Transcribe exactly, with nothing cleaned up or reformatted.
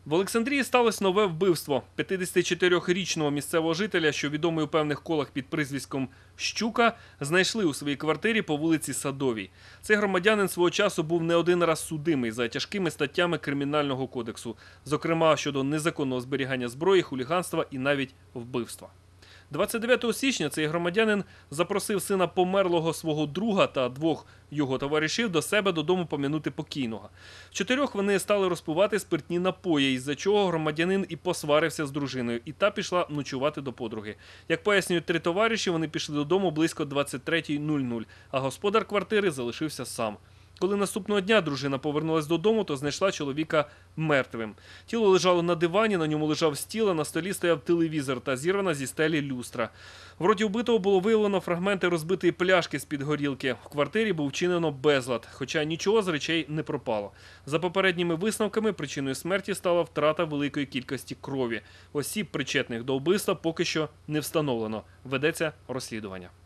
В Олександрії сталося нове вбивство. п'ятдесятичотирирічного місцевого жителя, що відомий у певних колах під прізвиськом «Щука», знайшли у своїй квартирі по вулиці Садовій. Цей громадянин свого часу був не один раз судимий за тяжкими статтями Кримінального кодексу, зокрема щодо незаконного зберігання зброї, хуліганства і навіть вбивства. двадцять дев'ятого січня цей громадянин запросив сина померлого свого друга та двох його товаришів до себе додому пом'янути покійного. В чотирьох вони стали розпивати спиртні напої, із-за чого громадянин і посварився з дружиною, і та пішла ночувати до подруги. Як пояснюють три товариші, вони пішли додому близько двадцять третя нуль нуль, а господар квартири залишився сам. Коли наступного дня дружина повернулась додому, то знайшла чоловіка мертвим. Тіло лежало на дивані, на ньому лежав стіл, а на столі стояв телевізор та зірвана зі стелі люстра. В роті вбитого було виявлено фрагменти розбитої пляшки з-під горілки. В квартирі був вчинено безлад, хоча нічого з речей не пропало. За попередніми висновками, причиною смерті стала втрата великої кількості крові. Осіб, причетних до вбивства, поки що не встановлено. Ведеться розслідування.